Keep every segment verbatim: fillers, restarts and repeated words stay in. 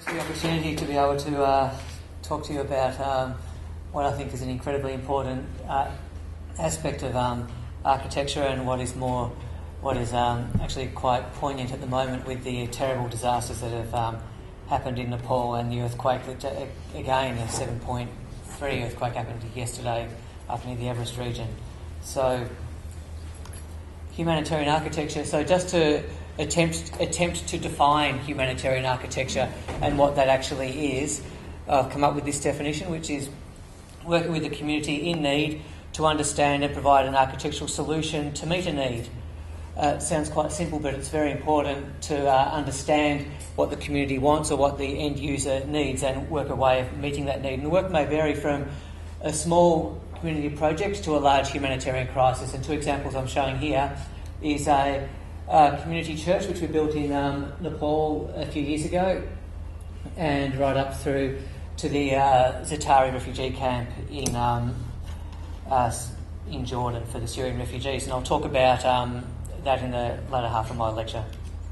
Thanks for the opportunity to be able to uh, talk to you about um, what I think is an incredibly important uh, aspect of um, architecture, and what is more, what is um, actually quite poignant at the moment with the terrible disasters that have um, happened in Nepal, and the earthquake that, uh, again, a seven point three earthquake happened yesterday up near the Everest region. So, humanitarian architecture. So just to attempt attempt to define humanitarian architecture and what that actually is, I've come up with this definition, which is working with the community in need to understand and provide an architectural solution to meet a need. Uh, it sounds quite simple, but it's very important to uh, understand what the community wants or what the end user needs and work a way of meeting that need. And the work may vary from a small community project to a large humanitarian crisis. And two examples I'm showing here is a, a community church which we built in um, Nepal a few years ago, and right up through to the uh, Zatari refugee camp in um, uh, in Jordan for the Syrian refugees. And I'll talk about um, that in the latter half of my lecture.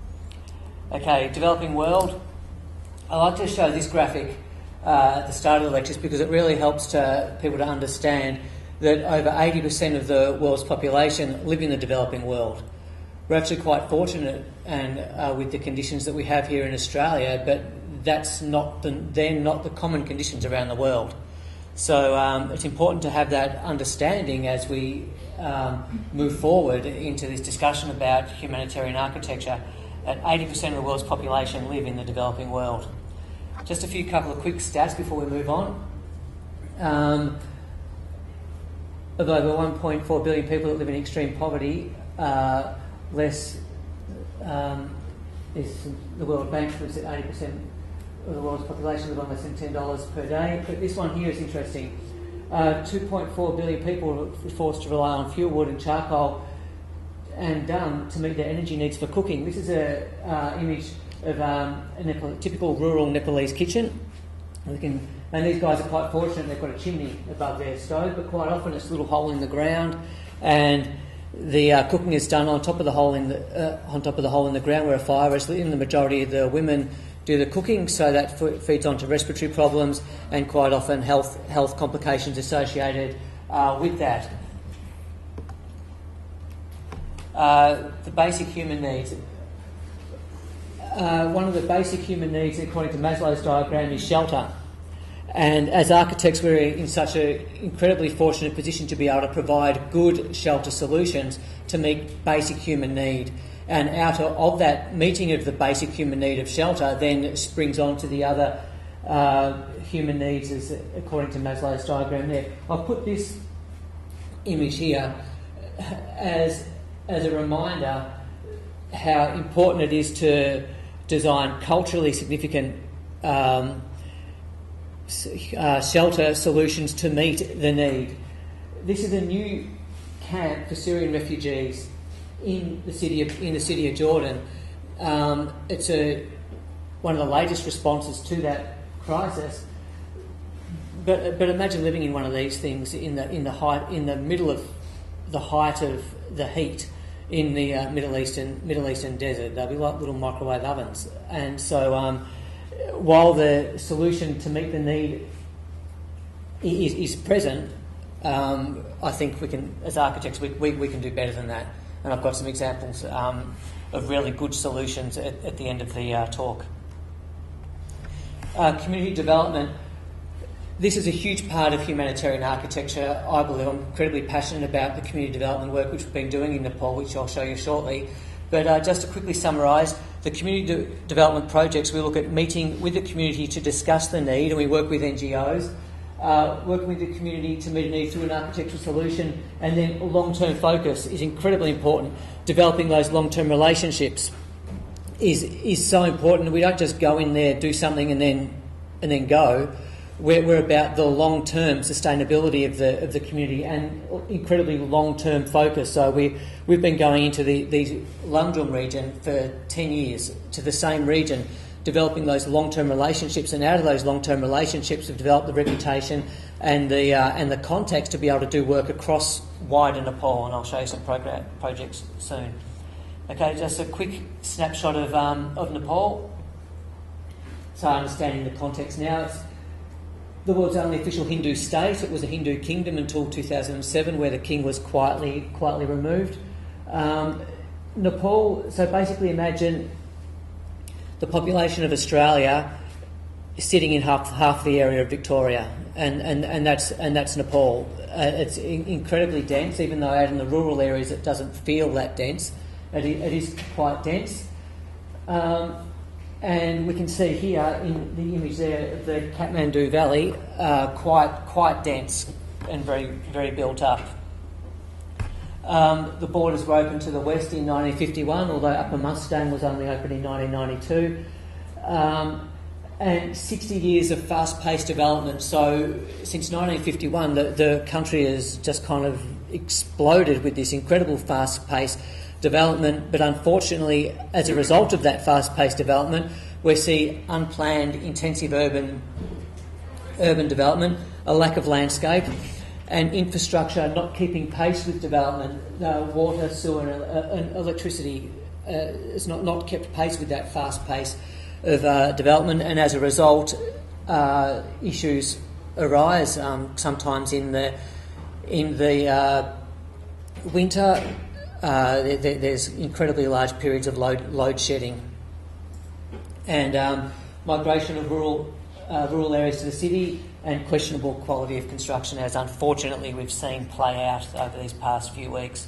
Okay, developing world. I like to show this graphic uh, at the start of the lectures because it really helps to people to understand that over eighty percent of the world's population live in the developing world. We're actually quite fortunate and uh, with the conditions that we have here in Australia, but that's not the, they're not the common conditions around the world. So um, it's important to have that understanding as we um, move forward into this discussion about humanitarian architecture. At eighty percent of the world's population live in the developing world. Just a few couple of quick stats before we move on. Um, of over one point four billion people that live in extreme poverty, uh, less um, is the World Bank looks at eighty percent of the world's population live on less than ten dollars per day. But this one here is interesting. Uh, two point four billion people are forced to rely on fuel wood and charcoal and dung to meet their energy needs for cooking. This is a uh, image of um, a Nepal, typical rural Nepalese kitchen. We can, and these guys are quite fortunate, they've got a chimney above their stove, but quite often it's a little hole in the ground, and the uh, cooking is done on top of the hole in the uh, on top of the hole in the ground where a fire is lit. And the majority of the women do the cooking, so that f- feeds onto respiratory problems and quite often health health complications associated uh, with that. Uh, the basic human needs. Uh, one of the basic human needs, according to Maslow's diagram, is shelter. And as architects, we're in such an incredibly fortunate position to be able to provide good shelter solutions to meet basic human need. And out of that meeting of the basic human need of shelter then springs on to the other uh, human needs, as according to Maslow's diagram there. I've put this image here as, as a reminder how important it is to design culturally significant um, uh, shelter solutions to meet the need. This is a new camp for Syrian refugees in the city of in the city of Jordan. Um, it's a one of the latest responses to that crisis. But but imagine living in one of these things in the in the height in the middle of the height of the heat in the uh, Middle Eastern Middle Eastern desert. They'll be like little microwave ovens. And so, um, while the solution to meet the need is, is present, um, I think we can, as architects, we, we we can do better than that. And I've got some examples um, of really good solutions at, at the end of the uh, talk. Uh, community development. This is a huge part of humanitarian architecture. I believe I'm incredibly passionate about the community development work which we've been doing in Nepal, which I'll show you shortly. But uh, just to quickly summarise, the community de- development projects, we look at meeting with the community to discuss the need, and we work with N G Os, uh, working with the community to meet a need through an architectural solution, and then long-term focus is incredibly important. Developing those long-term relationships is is so important. We don't just go in there, do something, and then and then go. We're, we're about the long-term sustainability of the of the community and incredibly long-term focus. So we we've been going into the, the Lamdrum region for ten years, to the same region, developing those long-term relationships, and out of those long-term relationships, we've developed the reputation and the uh, and the context to be able to do work across wider Nepal. And I'll show you some program, projects soon. Okay, just a quick snapshot of um, of Nepal. so understanding the context now, it's the world's only official Hindu state. It was a Hindu kingdom until two thousand seven, where the king was quietly quietly removed. Um, Nepal, so basically imagine the population of Australia sitting in half half the area of Victoria, and, and, and that's and that's Nepal. Uh, it's in, incredibly dense, even though out in the rural areas it doesn't feel that dense. It, it is quite dense. Um, and we can see here in the image there of the Kathmandu Valley, uh, quite quite dense and very very built up. Um, the borders were opened to the west in nineteen fifty-one, although Upper Mustang was only opened in nineteen ninety-two. Um, and sixty years of fast-paced development. So since nineteen fifty-one, the, the country has just kind of exploded with this incredible fast-paced development. But unfortunately, as a result of that fast-paced development, we see unplanned, intensive urban urban development, a lack of landscape, and infrastructure not keeping pace with development. Uh, water, sewer and, uh, and electricity uh, is not, not kept pace with that fast pace of uh, development, and as a result uh, issues arise um, sometimes in the in the uh, winter. Uh, there, there's incredibly large periods of load, load shedding, and um, migration of rural uh, rural areas to the city, and questionable quality of construction, as unfortunately we've seen play out over these past few weeks.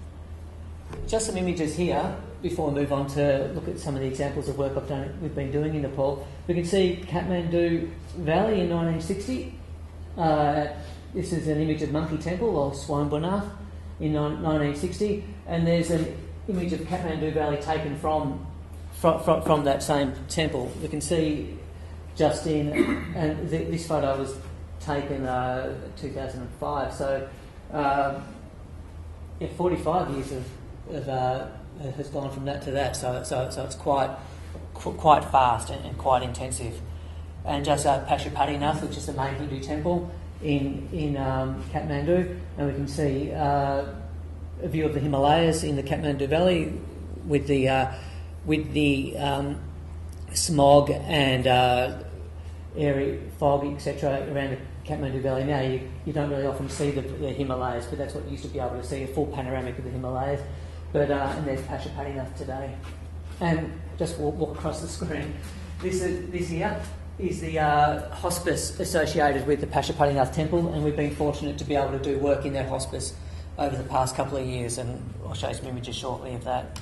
Just some images here before we move on to look at some of the examples of work I've done, we've been doing in Nepal. We can see Kathmandu Valley in nineteen sixty. Uh, this is an image of Monkey Temple, or Swayambhunath, in nineteen sixty, and there's an image of Kathmandu Valley taken from, from, from, from that same temple. We can see just in, and th- this photo was taken uh, two thousand five, so um, yeah, forty-five years of, of uh, has gone from that to that, so so, so it's quite qu- quite fast and, and quite intensive. And just uh, Pashupatinath, which is the main Hindu temple in in um, Kathmandu, and we can see uh, a view of the Himalayas in the Kathmandu Valley with the uh, with the um, smog and uh, airy fog, et cetera, around the Kathmandu Valley. Now you, you don't really often see the, the Himalayas, but that's what you used to be able to see, a full panoramic of the Himalayas. But uh, and there's Pashupatinath today. And just walk, walk across the screen. This is, this here is the uh, hospice associated with the Pashupatinath temple, and we've been fortunate to be able to do work in that hospice over the past couple of years, and I'll show you some images shortly of that.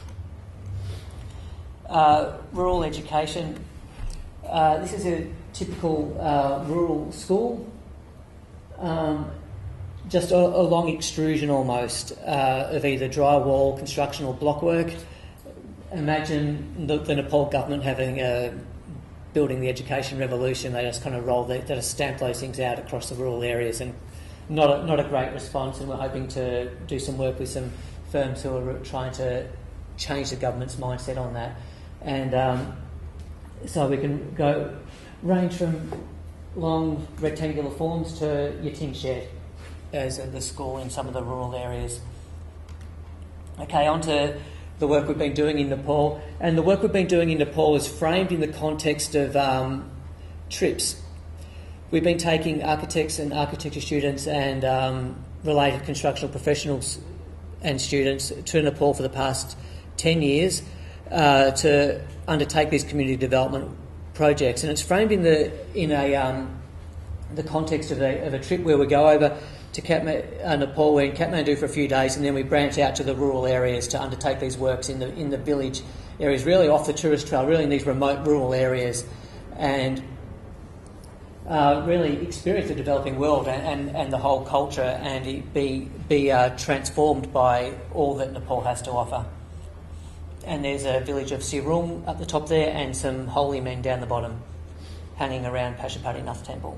Uh, rural education. Uh, this is a typical uh, rural school, um, just a, a long extrusion almost uh, of either drywall, construction or blockwork. Imagine the, the Nepal government having a building the education revolution. They just kind of roll, they, they just stamp those things out across the rural areas, and not a, not a great response. And we're hoping to do some work with some firms who are trying to change the government's mindset on that. And um, so we can go range from long rectangular forms to your tin shed as the school in some of the rural areas. Okay, on to the work we've been doing in Nepal. And the work we've been doing in Nepal is framed in the context of um, trips. We've been taking architects and architecture students and um, related constructional professionals and students to Nepal for the past ten years uh, to undertake these community development projects. And it's framed in the in a um, the context of a, of a trip where we go over to Kathmandu, uh, Nepal. We're in Kathmandu for a few days, and then we branch out to the rural areas to undertake these works in the in the village areas, really off the tourist trail, really in these remote rural areas, and uh, really experience the developing world and, and, and the whole culture, and be be uh, transformed by all that Nepal has to offer. And there's a village of Sirung up the top there, and some holy men down the bottom, hanging around Pashupatinath temple.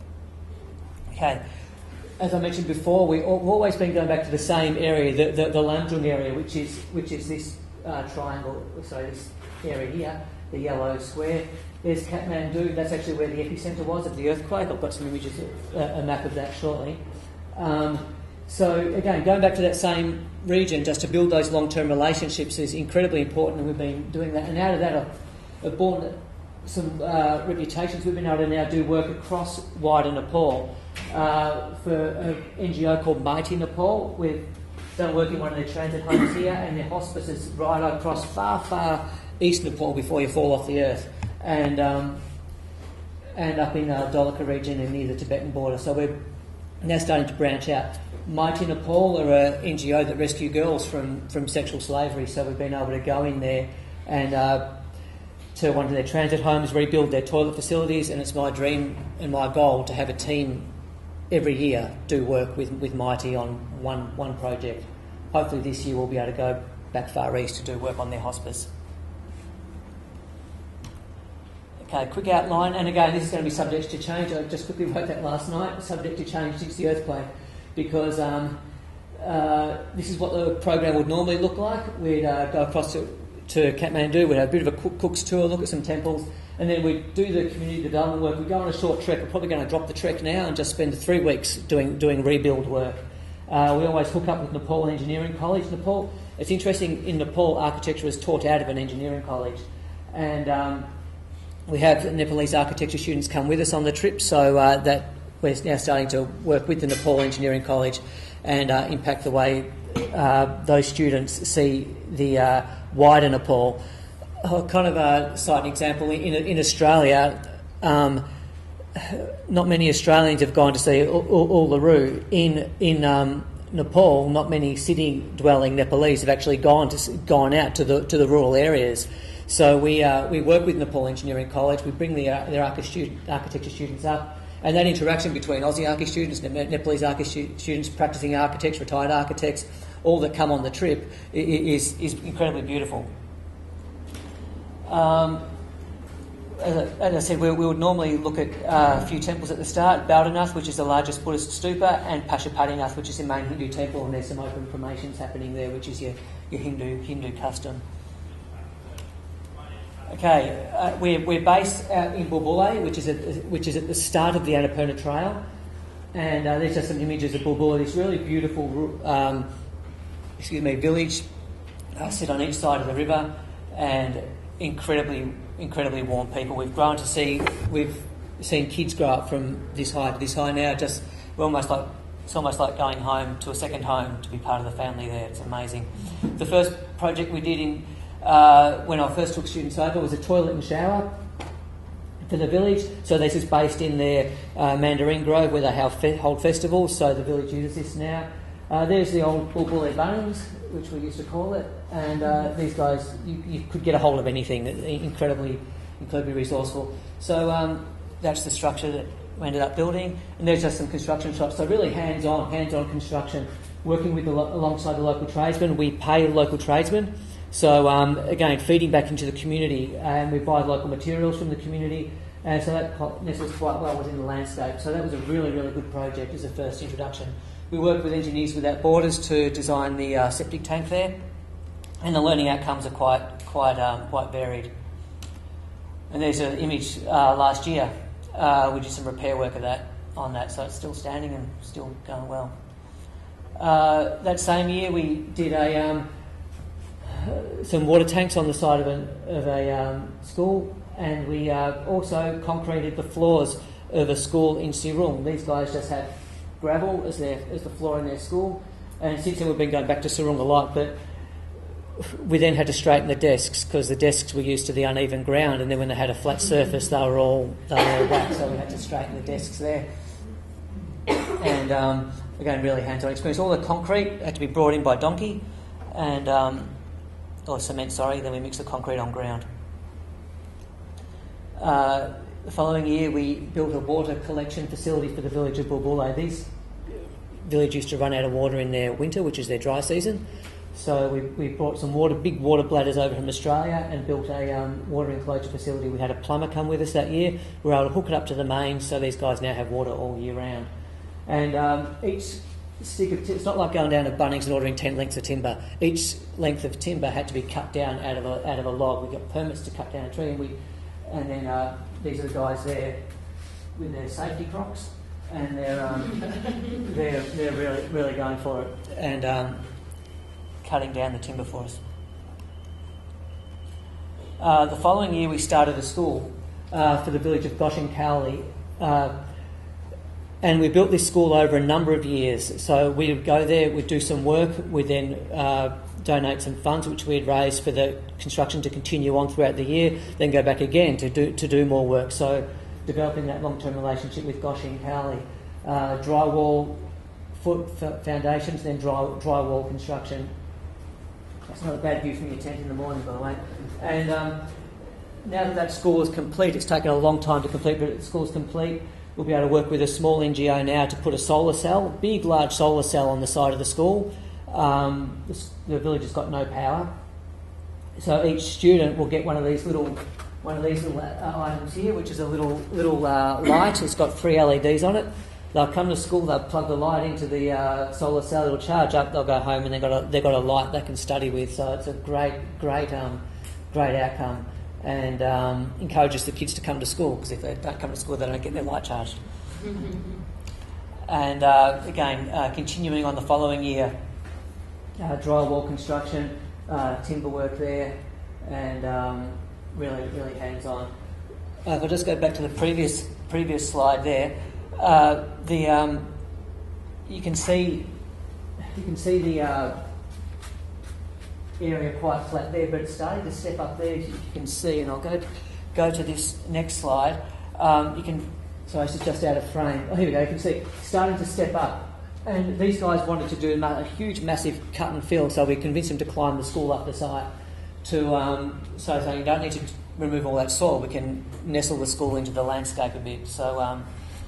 Okay. As I mentioned before, we've always been going back to the same area, the, the, the Lamjung area, which is which is this uh, triangle, so this area here, the yellow square. There's Kathmandu, that's actually where the epicentre was of the earthquake. I've got some images, uh, a map of that shortly. Um, so again, going back to that same region, just to build those long-term relationships is incredibly important, and we've been doing that. And out of that, I've, I've born some uh, reputations. We've been able to now do work across wider Nepal uh, for an N G O called Mighty Nepal. We've done work in one of their transit homes here, and their hospice is right across far, far east Nepal before you fall off the earth, and um, and up in uh, Dholaka region and near the Tibetan border. So we're now starting to branch out. Mighty Nepal are an N G O that rescue girls from, from sexual slavery, so we've been able to go in there and uh, to one of their transit homes, rebuild their toilet facilities, and it's my dream and my goal to have a team every year do work with, with Mighty on one, one project. Hopefully this year we'll be able to go back far east to do work on their hospice. Okay, quick outline, and again this is going to be subject to change. I just quickly wrote that last night, subject to change since the earthquake, because um, uh, this is what the program would normally look like. We'd uh, go across to, to Kathmandu, we'd have a bit of a cook, cook's tour, look at some temples, and then we'd do the community development work. We'd go on a short trek. We're probably going to drop the trek now and just spend three weeks doing doing rebuild work. Uh, we always hook up with Nepal Engineering College. Nepal, it's interesting, in Nepal architecture is taught out of an engineering college, and um, we have Nepalese architecture students come with us on the trip, so uh, that we're now starting to work with the Nepal Engineering College and uh, impact the way uh, those students see the uh, wider Nepal. Uh, kind of a side example, in, in Australia, um, not many Australians have gone to see Uluru. In in um, Nepal, not many city-dwelling Nepalese have actually gone to gone out to the to the rural areas. So we uh, we work with Nepal Engineering College. We bring the, uh, their architecture students up, and that interaction between Aussie archi students and Nepalese archi students, practicing architects, retired architects, all that come on the trip, is is incredibly beautiful. Um, as, I, as I said, we, we would normally look at uh, a few temples at the start: Baldanath, which is the largest Buddhist stupa, and Pashupatinath, which is the main Hindu temple, and there's some open cremations happening there, which is your your Hindu Hindu custom. Okay, uh, we're, we're based out in Bulbulay, which is at which is at the start of the Annapurna Trail, and uh, there's just some images of Bulbulay. This really beautiful, um, excuse me, village, uh, sit on each side of the river, and incredibly, incredibly warm people. We've grown to see, we've seen kids grow up from this high to this high now. Just we're almost like it's almost like going home to a second home to be part of the family there. It's amazing. The first project we did in Uh, when I first took students over was a toilet and shower for the village. So this is based in their uh, Mandarin Grove where they have fe- hold festivals, so the village uses this now. Uh, there's the old Bulbulay Bunnings, which we used to call it, and uh, these guys, you, you could get a hold of anything, incredibly incredibly resourceful. So um, that's the structure that we ended up building, and there's just some construction shops, so really hands-on, hands-on construction, working with the lo- alongside the local tradesmen. We pay local tradesmen. So um, again, feeding back into the community, and we buy local materials from the community, and so that nestles quite well within the landscape. So that was a really, really good project as a first introduction. We worked with Engineers Without Borders to design the uh, septic tank there, and the learning outcomes are quite, quite, um, quite varied. And there's an image uh, last year. Uh, we did some repair work of that on that, so it's still standing and still going well. Uh, that same year, we did a um, some water tanks on the side of, an, of a um, school, and we uh, also concreted the floors of a school in Sirung. These guys just had gravel as their as the floor in their school, and since then we've been going back to Sirung a lot, but we then had to straighten the desks because the desks were used to the uneven ground, and then when they had a flat surface they were all they were all whacked, so we had to straighten the desks there. And um, again, really hands-on experience. All the concrete had to be brought in by donkey, and um, or cement, sorry, then we mix the concrete on ground. Uh, the following year we built a water collection facility for the village of Bulbulay. These village used to run out of water in their winter, which is their dry season, so we, we brought some water, big water bladders over from Australia and built a um, water enclosure facility. We had a plumber come with us that year. We were able to hook it up to the mains, so these guys now have water all year round. And um, each stick of t- it's not like going down to Bunnings and ordering ten lengths of timber. Each length of timber had to be cut down out of a out of a log. We got permits to cut down a tree, and we and then uh, these are the guys there with their safety crocs, and they're um, they're they're really really going for it and um, cutting down the timber for us. Uh, the following year, we started a school. uh, for the village of Goshen Cowley. Uh, and we built this school over a number of years. So we would go there, we'd do some work, we'd then uh, donate some funds which we had raised for the construction to continue on throughout the year, then go back again to do to do more work. So developing that long-term relationship with Goshen Cowley. Uh, drywall foot foundations, then dry drywall construction. That's not a bad view from your tent in the morning, by the way. And um, now that that school is complete, it's taken a long time to complete, but the school's complete. We'll be able to work with a small N G O now to put a solar cell, a big, large solar cell on the side of the school. Um, the, the village has got no power, so each student will get one of these little, one of these little uh, items here, which is a little little uh, light. It's got three L E Ds on it. They'll come to school, they'll plug the light into the uh, solar cell, it'll charge up, they'll go home, and they've got a, they've got a light they can study with. So it's a great, great, um, great outcome, and um, encourages the kids to come to school, because if they don't come to school, they don't get their light charged. And uh, again, uh, continuing on the following year, uh, drywall construction, uh, timber work there, and um, really, really hands-on. Uh, if I just go back to the previous previous slide there. Uh, the um, you can see you can see the uh, area quite flat there, but it's starting to step up there. As you can see, and I'll go go to this next slide. Um, you can sorry, this is just out of frame. Oh, here we go. You can see it's starting to step up, and these guys wanted to do a huge, massive cut and fill, so we convinced them to climb the school up the side. To um, so, so you don't need to remove all that soil. We can nestle the school into the landscape a bit. So. Um,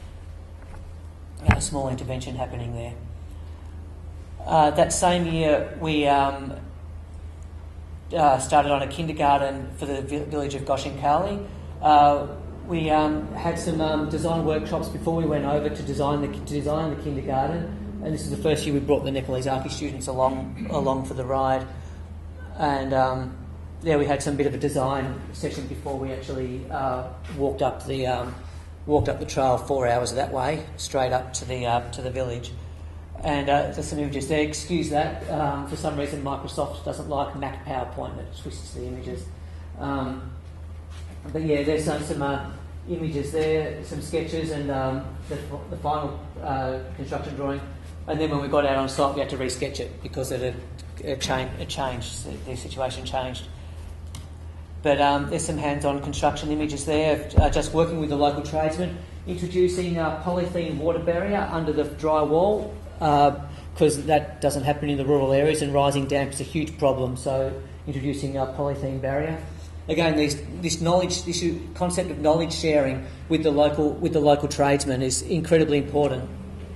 A small intervention happening there. Uh, that same year, we um, uh, started on a kindergarten for the village of Goshen Cowley. Uh, we um, had some um, design workshops before we went over to design the to design the kindergarten, and this is the first year we brought the Nepalese Archi students along along for the ride. And um, there we had some bit of a design session before we actually uh, walked up the. Um, Walked up the trail four hours that way, straight up to the uh, to the village, and uh, there's some images there. Excuse that. Um, for some reason, Microsoft doesn't like Mac PowerPoint; it twists the images. Um, but yeah, there's some some uh, images there, some sketches, and um, the, the final uh, construction drawing. And then when we got out on site, we had to re-sketch it because it had it changed. It changed. The situation changed. But um, there's some hands-on construction images there, uh, just working with the local tradesmen, introducing a polythene water barrier under the dry wall, because uh, that doesn't happen in the rural areas, and rising damp is a huge problem. So introducing a polythene barrier. Again, these, this knowledge, this concept of knowledge sharing with the local with the local tradesmen is incredibly important.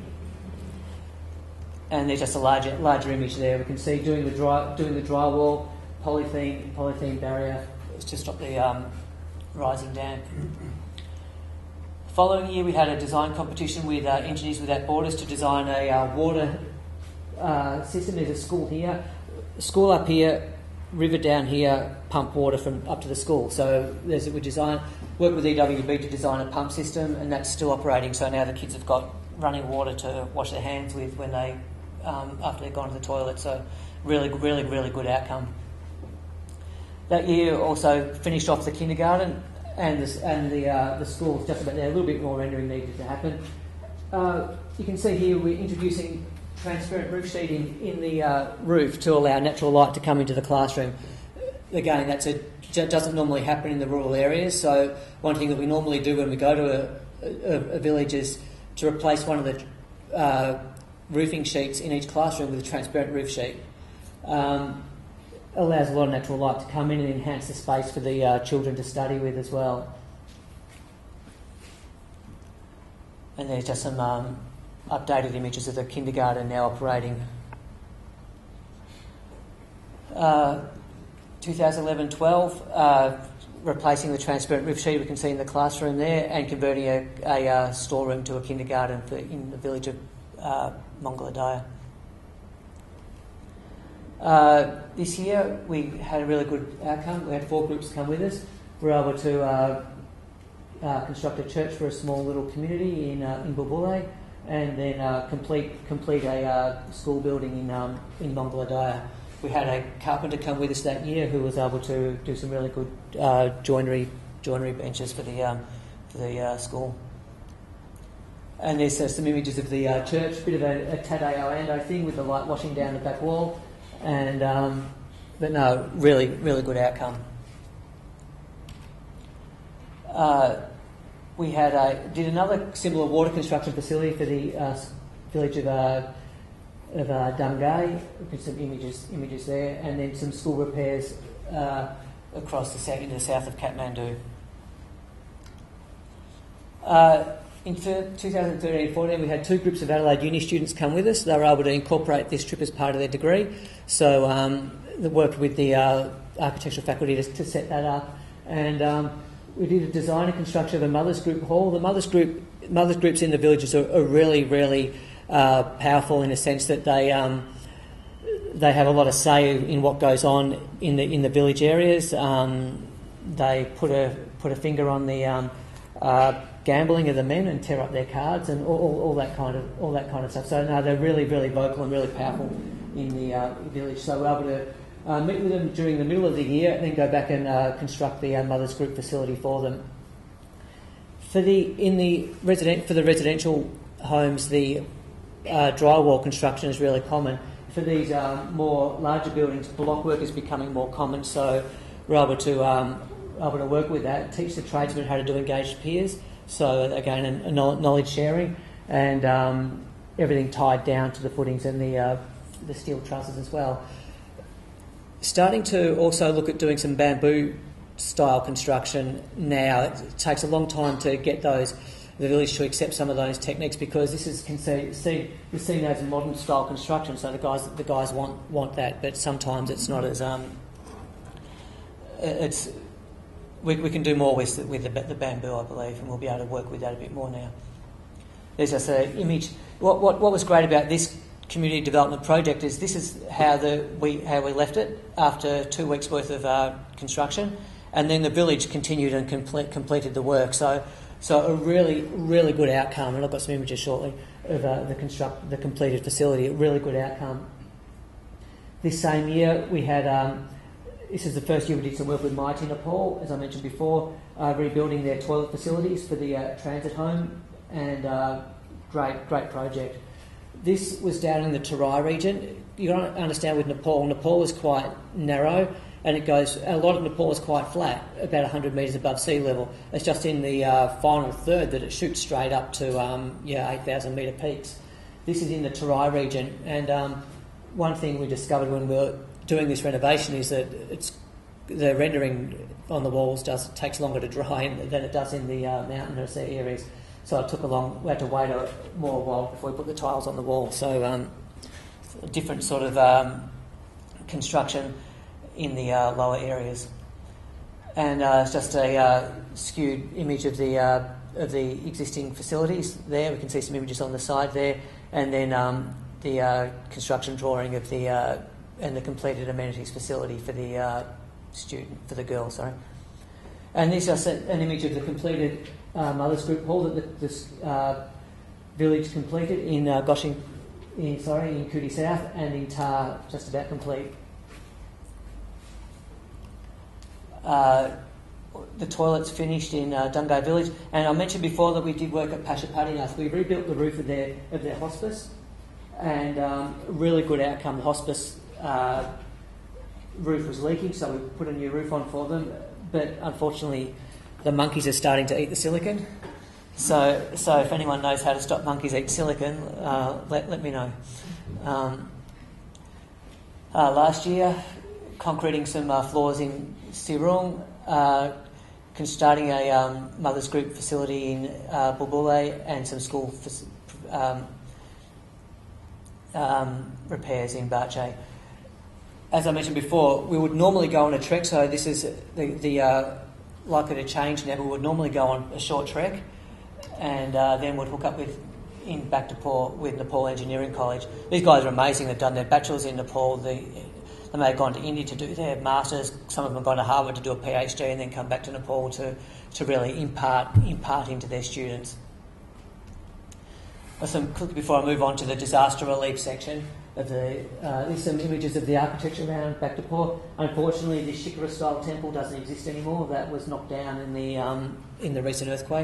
And there's just a larger larger image there. We can see doing the dry doing the drywall, polythene polythene barrier. To stop the um, rising damp. The following year, we had a design competition with uh, Engineers Without Borders to design a uh, water uh, system. There's a school here, a school up here, river down here, pump water from up to the school. So there's we design work with E W B to design a pump system, and that's still operating. So now the kids have got running water to wash their hands with when they um, after they've gone to the toilet. So really, really, really good outcome. That year also finished off the kindergarten, and the, and the, uh, the school is just about there. A little bit more rendering needed to happen. Uh, you can see here we're introducing transparent roof sheeting in the uh, roof to allow natural light to come into the classroom. Again, that's a, that doesn't normally happen in the rural areas, so one thing that we normally do when we go to a, a, a village is to replace one of the uh, roofing sheets in each classroom with a transparent roof sheet. Um, allows a lot of natural light to come in and enhance the space for the uh, children to study with as well. And there's just some um, updated images of the kindergarten now operating. Uh, twenty eleven twelve, uh, replacing the transparent roof sheet we can see in the classroom there, and converting a, a uh, storeroom to a kindergarten for, in the village of uh, Mongolodaya. Uh, this year we had a really good outcome. We had four groups come with us. We were able to uh, uh, construct a church for a small little community in uh, in Bulbule, and then uh, complete complete a uh, school building in um, in Mongolodaya. We had a carpenter come with us that year who was able to do some really good uh, joinery joinery benches for the um, for the uh, school. And there's uh, some images of the uh, church, bit of a, a Tadei Oando thing with the light washing down the back wall, and um, but no, really, really good outcome. Uh, we had a, did another similar water construction facility for the uh, village of uh, of uh, Dungay. With some images images there, and then some school repairs uh, across the south, in the south of Kathmandu. Uh, In two thousand thirteen fourteen, we had two groups of Adelaide Uni students come with us. They were able to incorporate this trip as part of their degree. So um, they worked with the uh, architectural faculty to, to set that up. And um, we did a design and construction of a mothers group hall. The mothers group mothers groups in the villages are, are really, really uh, powerful in the sense that they um, they have a lot of say in what goes on in the in the village areas. Um, they put a put a finger on the um, uh, gambling of the men and tear up their cards and all, all, all that kind of all that kind of stuff. So no, they're really, really vocal and really powerful in the uh, village. So we're able to uh, meet with them during the middle of the year and then go back and uh, construct the uh, mothers group facility for them. For the in the resident for the residential homes, the uh, drywall construction is really common. For these um, more larger buildings, block work is becoming more common. So we're able to um, able to work with that, teach the tradesmen how to do engaged peers. So again, a, a knowledge sharing and um, everything tied down to the footings and the uh, the steel trusses as well. Starting to also look at doing some bamboo style construction now. It takes a long time to get those the village to accept some of those techniques because this is can see, see we're seeing as modern style construction. So the guys the guys want want that, but sometimes it's not as um it's. We, we can do more with, with the, the bamboo, I believe, and we'll be able to work with that a bit more now. There's just an image. What, what, what was great about this community development project is this is how the we how we left it after two weeks' worth of uh, construction, and then the village continued and complete, completed the work. So, so a really, really good outcome. And I've got some images shortly of uh, the construct the completed facility. A really good outcome. This same year, we had. Um, This is the first year we did some work with Mighty Nepal, as I mentioned before, uh, rebuilding their toilet facilities for the uh, transit home, and uh, great, great project. This was down in the Terai region. You got to understand with Nepal, Nepal is quite narrow, and it goes. A lot of Nepal is quite flat, about one hundred metres above sea level. It's just in the uh, final third that it shoots straight up to um, yeah eight thousand metre peaks. This is in the Terai region, and um, one thing we discovered when we were doing this renovation is that it's the rendering on the walls does takes longer to dry than it does in the uh, mountainous areas. So it took a long. We had to wait a more while before we put the tiles on the wall. So um, a different sort of um, construction in the uh, lower areas, and uh, it's just a uh, skewed image of the uh, of the existing facilities. There we can see some images on the side there, and then um, the uh, construction drawing of the. Uh, and the completed amenities facility for the uh, student, for the girl, sorry. And this is an image of the completed uh, mothers group hall that the, this uh, village completed in uh, Goshing, in, sorry, in Cootee South, and in Tar, just about complete. Uh, the toilets finished in uh, Dungay village, and I mentioned before that we did work at Pashupatinath. We rebuilt the roof of their of their hospice, and um, really good outcome. The hospice Uh, roof was leaking, so we put a new roof on for them. But unfortunately, the monkeys are starting to eat the silicon. So, so if anyone knows how to stop monkeys eat silicon, uh, let let me know. Um, uh, last year, concreting some uh, floors in Sirung, uh, starting a um, mothers group facility in uh, Bulbule, and some school um, um, repairs in Bache. As I mentioned before, we would normally go on a trek, so this is the, the uh, likely to change now. We would normally go on a short trek, and uh, then would hook up with in back to Nepal with Nepal Engineering College. These guys are amazing. They've done their bachelors in Nepal. They, they may have gone to India to do their masters. Some of them have gone to Harvard to do a PhD, and then come back to Nepal to to really impart impart into their students. Some quickly before I move on to the disaster relief section. of the, uh, there's some images of the architecture around Bhaktapur. Unfortunately, the Shikara-style temple doesn't exist anymore. That was knocked down in the um, in the recent earthquake.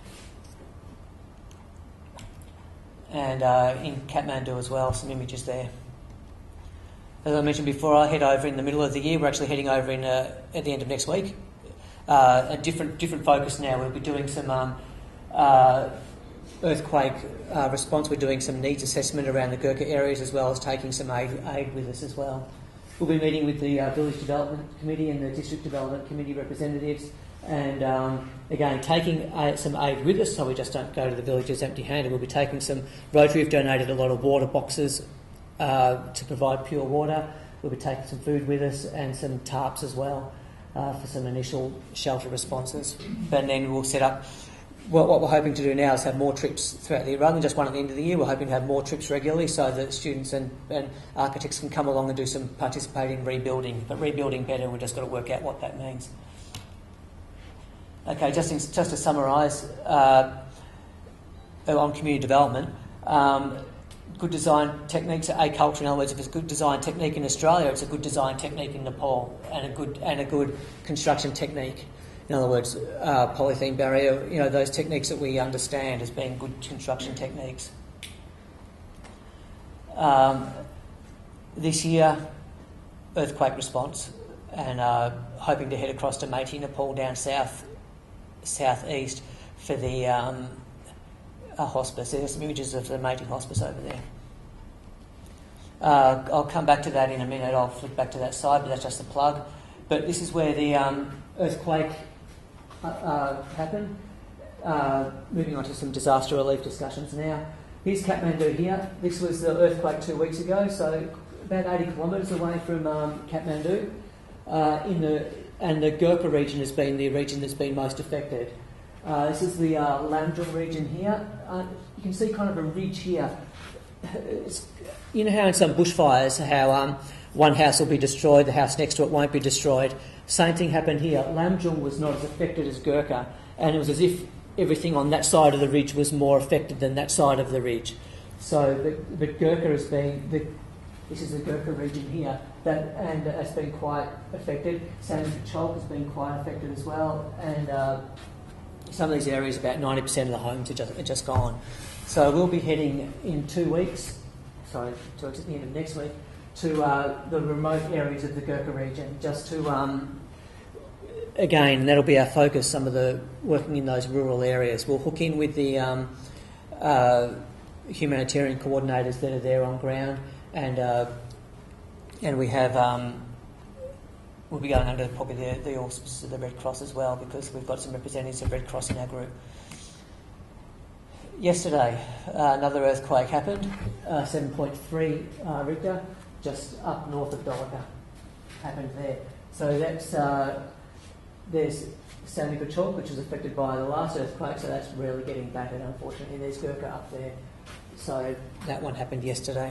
And uh, in Kathmandu as well, some images there. As I mentioned before, I head over in the middle of the year. We're actually heading over in uh, at the end of next week. Uh, a different different focus now. We'll be doing some um, uh, earthquake uh, response. We're doing some needs assessment around the Gurkha areas, as well as taking some aid, aid with us as well. We'll be meeting with the uh, Village Development Committee and the District Development Committee representatives, and um, again taking uh, some aid with us, so we just don't go to the villages empty-handed. We'll be taking some. Rotary have donated a lot of water boxes uh, to provide pure water. We'll be taking some food with us and some tarps as well uh, for some initial shelter responses. And then we'll set up. Well, what we're hoping to do now is have more trips throughout the year. Rather than just one at the end of the year, we're hoping to have more trips regularly so that students and, and architects can come along and do some participate in rebuilding. But rebuilding better, we've just got to work out what that means. Okay, just, in, just to summarise uh, on community development, um, good design techniques are a culture. In other words, if it's a good design technique in Australia, it's a good design technique in Nepal, and a good and a good construction technique. In other words, uh, polythene barrier, you know, those techniques that we understand as being good construction techniques. Um, this year, earthquake response, and uh, hoping to head across to Meitei, Nepal, down south, southeast for the um, uh, hospice. There's some images of the Meitei hospice over there. Uh, I'll come back to that in a minute. I'll flick back to that side, but that's just a plug. But this is where the um, earthquake Uh, uh, happen. Uh, moving on to some disaster relief discussions now. Here's Kathmandu here. This was the earthquake two weeks ago, so about eighty kilometres away from um, Kathmandu. Uh, in the and the Gurkha region has been the region that's been most affected. Uh, this is the uh, Lamjung region here. Uh, you can see kind of a ridge here. It's, you know how in some bushfires, how um, one house will be destroyed, the house next to it won't be destroyed. Same thing happened here. Lamjung was not as affected as Gurkha, and it was as if everything on that side of the ridge was more affected than that side of the ridge. So the, the Gurkha has been, the, this is the Gurkha region here, that and has been quite affected. Same as Chalk has been quite affected as well, and uh, some of these areas, about ninety percent of the homes are just, are just gone. So we'll be heading in two weeks, sorry, towards the end of next week, to uh, the remote areas of the Gurkha region, just to, um, again, that'll be our focus, some of the working in those rural areas. We'll hook in with the um, uh, humanitarian coordinators that are there on ground, and uh, and we have, um, we'll be going under probably the, the auspices of the Red Cross as well, because we've got some representatives of Red Cross in our group. Yesterday, uh, another earthquake happened, uh, seven point three uh, Richter, just up north of Dholika, happened there. So that's, uh, there's Stanley Chalk, which was affected by the last earthquake, so that's really getting battered, unfortunately. There's Gurkha up there. So that one happened yesterday.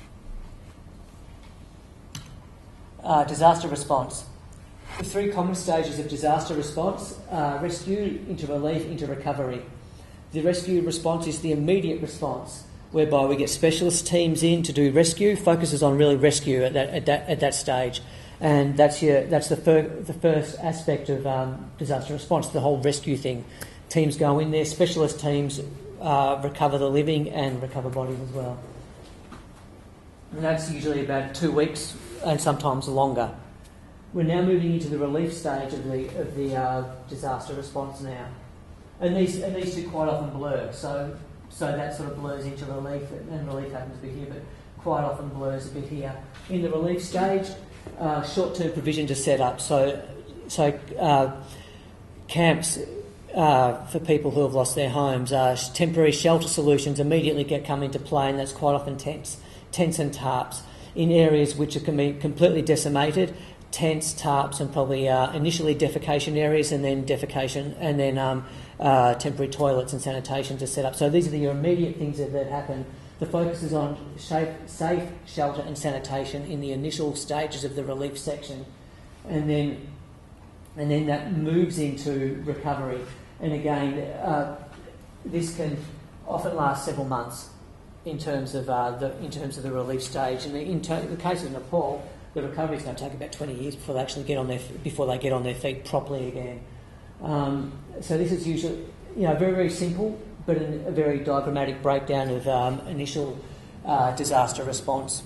Uh, disaster response. The three common stages of disaster response are rescue, into relief, into recovery. The rescue response is the immediate response, whereby we get specialist teams in to do rescue, focuses on really rescue at that at that, at that stage, and that's your that's the fir- the first aspect of um, disaster response. The whole rescue thing, teams go in there, specialist teams uh, recover the living and recover bodies as well, and that's usually about two weeks and sometimes longer. We're now moving into the relief stage of the of the uh, disaster response now, and these and these two quite often blur. So. So that sort of blurs into relief, and relief happens a bit here, but quite often blurs a bit here. In the relief stage, uh, short-term provisions are set up. So, so uh, camps uh, for people who have lost their homes, uh, temporary shelter solutions immediately get come into play, and that's quite often tents, tents and tarps. In areas which are can be completely decimated, tents, tarps, and probably uh, initially defecation areas, and then defecation, and then um, uh, temporary toilets and sanitation to set up. So these are the immediate things that, that happen. The focus is on safe, safe shelter and sanitation in the initial stages of the relief section, and then and then that moves into recovery. And again, uh, this can often last several months. in terms of uh, the in terms of the relief stage. And in ter- the case of Nepal, the recovery is going to take about twenty years before they actually get on their before they get on their feet properly again. Um, so this is usually, you know, very very simple, but a very diagrammatic breakdown of um, initial uh, disaster response.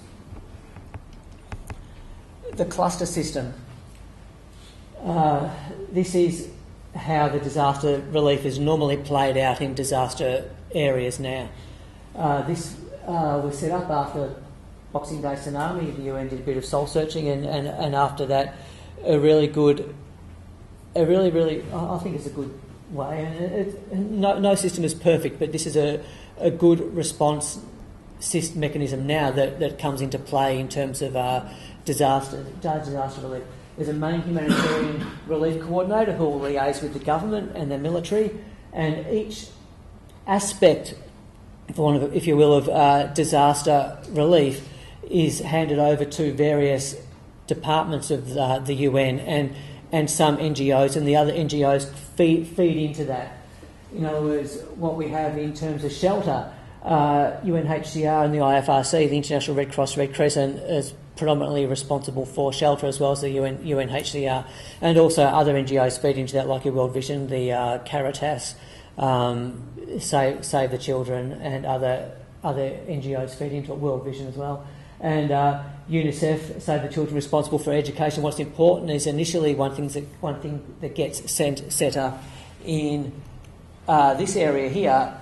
The cluster system. Uh, this is how the disaster relief is normally played out in disaster areas now. Uh, this uh, was set up after Boxing Day tsunami. The U N did a bit of soul searching, and, and, and after that, a really good, a really, really, I think it's a good way. And it, it, no, no system is perfect, but this is a, a good response system mechanism now that, that comes into play in terms of uh, disaster, disaster relief. There's a main humanitarian relief coordinator who will liaise with the government and the military, and each aspect, for one of, if you will, of uh, disaster relief is handed over to various departments of the, the U N and, and some N G Os, and the other N G Os feed, feed into that. In other words, what we have in terms of shelter, uh, U N H C R and the I F R C, the International Red Cross Red Crescent, is predominantly responsible for shelter, as well as the U N, U N H C R, and also other N G Os feed into that, like your World Vision, the uh, Caritas, um, Save, Save the Children, and other other N G Os feed into it, World Vision as well. And uh, UNICEF, Save the Children, responsible for education. What's important is initially one thing that one thing that gets sent set up in uh, this area here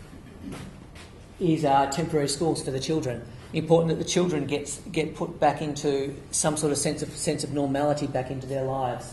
is uh, temporary schools for the children. Important that the children get get put back into some sort of sense of sense of normality back into their lives.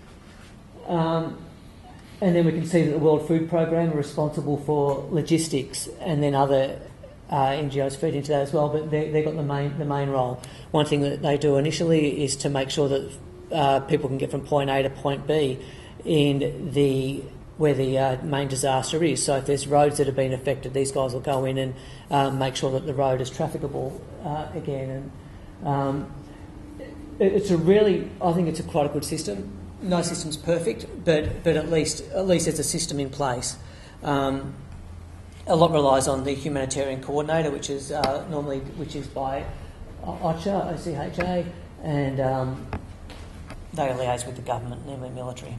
Um, and then we can see that the World Food Programme are responsible for logistics, and then other uh, N G Os feed into that as well. But they they've got the main the main role. One thing that they do initially is to make sure that uh, people can get from point A to point B in the where the uh, main disaster is. So if there's roads that have been affected, these guys will go in and uh, make sure that the road is trafficable uh, again. And um, it, it's a really, I think it's a quite a good system. No system's perfect, but but at least at least there's a system in place. Um, a lot relies on the humanitarian coordinator, which is uh, normally which is by OCHA, O C H A, and um, they liaise with the government and the military.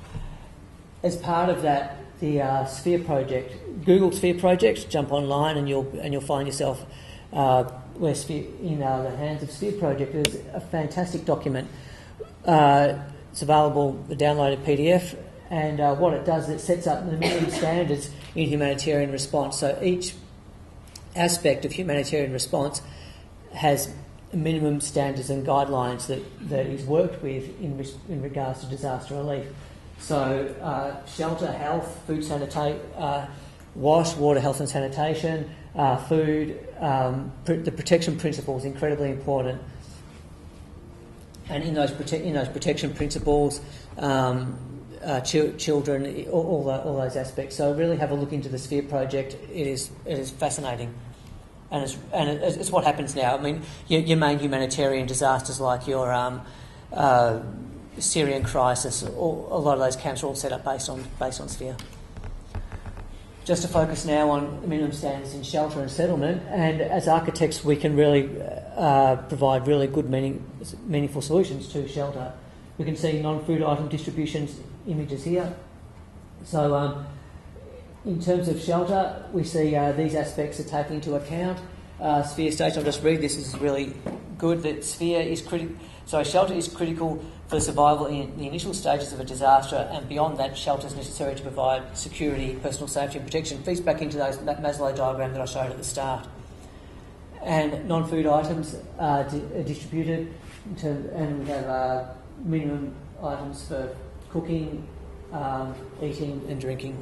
As part of that, the uh, Sphere project, Google Sphere project, jump online and you'll and you'll find yourself uh, where Sphere, in uh, the hands of Sphere project. It's a fantastic document. Uh, it's available, the downloaded P D F, and uh, what it does is it sets up the minimum standards in humanitarian response. So each aspect of humanitarian response has minimum standards and guidelines that, that is worked with in, in regards to disaster relief. So uh, shelter, health, food sanitation, uh, wash, water, health and sanitation, uh, food, um, pr- the protection principle is incredibly important. And in those prote- in those protection principles, um, uh, ch- children, all, all, the, all those aspects. So really have a look into the Sphere project. It is it is fascinating, and it's and it's, it's what happens now. I mean, your, your main humanitarian disasters like your um, uh, Syrian crisis, all, a lot of those camps are all set up based on based on Sphere. Just to focus now on minimum standards in shelter and settlement, and as architects we can really uh, provide really good meaning, meaningful solutions to shelter. We can see non-food item distributions images here. So um, in terms of shelter, we see uh, these aspects are taken into account. Uh, Sphere station, I'll just read this, this is really good, that Sphere is critical. So shelter is critical for survival in the initial stages of a disaster, and beyond that, shelter is necessary to provide security, personal safety and protection. Feeds back into those, that Maslow diagram that I showed at the start. And non-food items are, di- are distributed, in terms, and we have uh, minimum items for cooking, um, eating and drinking.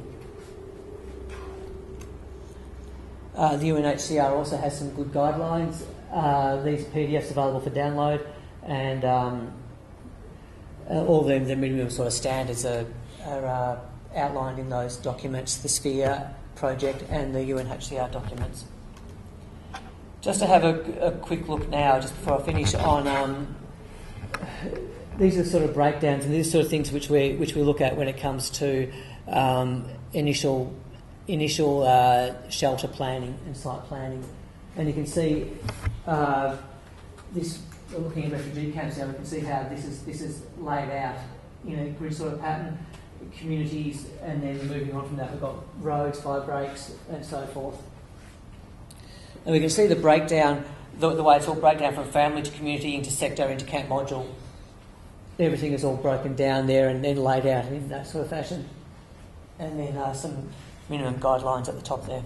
Uh, the U N H C R also has some good guidelines. Uh, these P D Fs available for download, and um, uh, all the, the minimum sort of standards are, are uh, outlined in those documents, the Sphere project and the U N H C R documents. Just to have a, a quick look now, just before I finish, on um, these are sort of breakdowns, and these are sort of things which we which we look at when it comes to um, initial initial uh, shelter planning and site planning. And you can see uh, this, looking at refugee camps now, we can see how this is this is laid out in a grid sort of pattern, communities, and then moving on from that we've got roads, fire breaks, and so forth. And we can see the breakdown, the, the way it's all breakdown from family to community into sector into camp module. Everything is all broken down there and then laid out in that sort of fashion. And then uh, some minimum guidelines at the top there.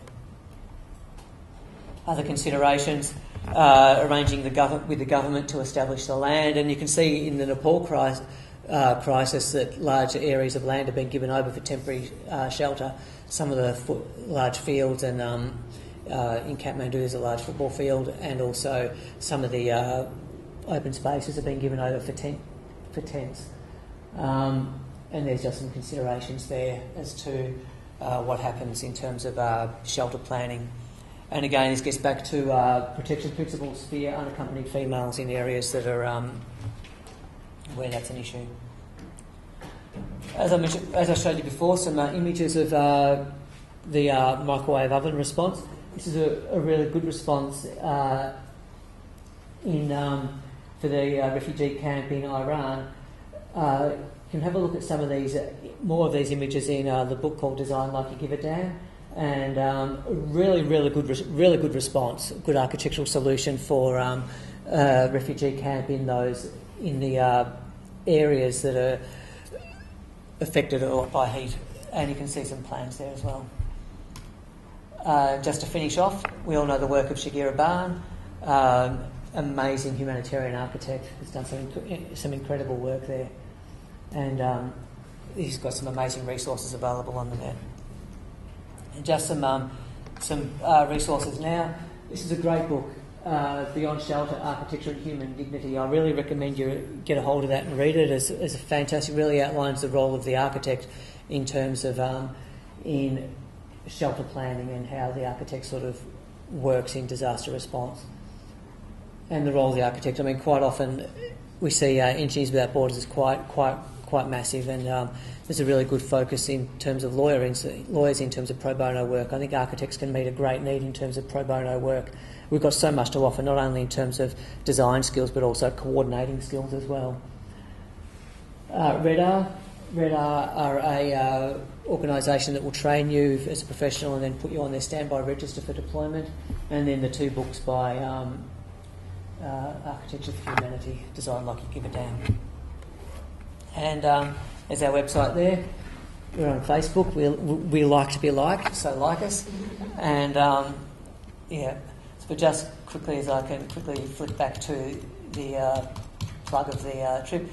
Other considerations, uh, arranging the gov- with the government to establish the land, and you can see in the Nepal crisis, uh, crisis that large areas of land have been given over for temporary uh, shelter. Some of the fo- large fields, and um, uh, in Kathmandu there's a large football field, and also some of the uh, open spaces have been given over for, tent- for tents. Um, and there's just some considerations there as to uh, what happens in terms of uh, shelter planning. And again, this gets back to uh, protection principles for unaccompanied females in areas that are um, where that's an issue. As I mentioned, as I showed you before, some uh, images of uh, the uh, microwave oven response. This is a, a really good response uh, in um, for the uh, refugee camp in Iran. Uh, you can have a look at some of these, uh, more of these images in uh, the book called Design Like You Give a Damn. And um, really, really good, really good response, good architectural solution for um, uh, refugee camp in those in the uh, areas that are affected a lot by heat. And you can see some plans there as well. Uh, just to finish off, we all know the work of Shigeru Ban, um, amazing humanitarian architect, who's done some some incredible work there, and um, he's got some amazing resources available on the net. Just some um, some uh, resources now. This is a great book, uh, Beyond Shelter, Architecture and Human Dignity. I really recommend you get a hold of that and read it. It's, it's a fantastic, really outlines the role of the architect in terms of um, in shelter planning and how the architect sort of works in disaster response. And the role of the architect. I mean, quite often we see uh, Engineers Without Borders is quite quite quite massive, and um, there's a really good focus in terms of lawyer in, lawyers in terms of pro bono work. I think architects can meet a great need in terms of pro bono work. We've got so much to offer, not only in terms of design skills, but also coordinating skills as well. Uh, Redar. Redar are a uh, organisation that will train you as a professional and then put you on their standby register for deployment. And then the two books by um, uh, Architecture for Humanity, Design Like You Give a Damn. And um, there's our website there. We're on Facebook. We we like to be liked, so like us. And um, yeah, but just quickly as I can quickly flick back to the uh, plug of the uh, trip.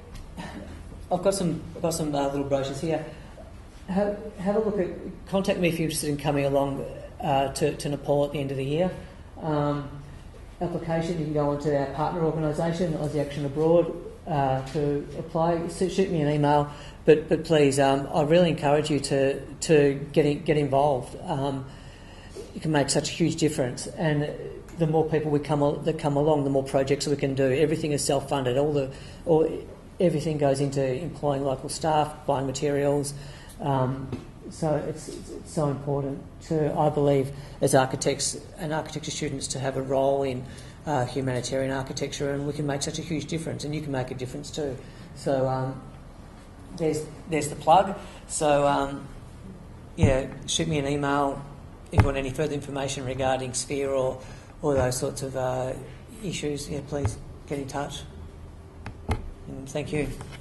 I've got some I've got some uh, little brochures here. Have, have a look at. Contact me if you're interested in coming along uh, to to Nepal at the end of the year. Um, application, you can go onto our partner organisation, Aussie Action Abroad. Uh, to apply, so shoot me an email, but but please, um, I really encourage you to to get in, get involved. Um, you can make such a huge difference, and the more people we come that come along, the more projects we can do. Everything is self-funded. All the all everything goes into employing local staff, buying materials. Um, so it's, it's, it's so important to, I believe, as architects and architecture students, to have a role in Uh, humanitarian architecture, and we can make such a huge difference, and you can make a difference too. So um, there's there's the plug. So um, yeah, shoot me an email if you want any further information regarding Sphere or or those sorts of uh, issues. Yeah, please get in touch. And thank you.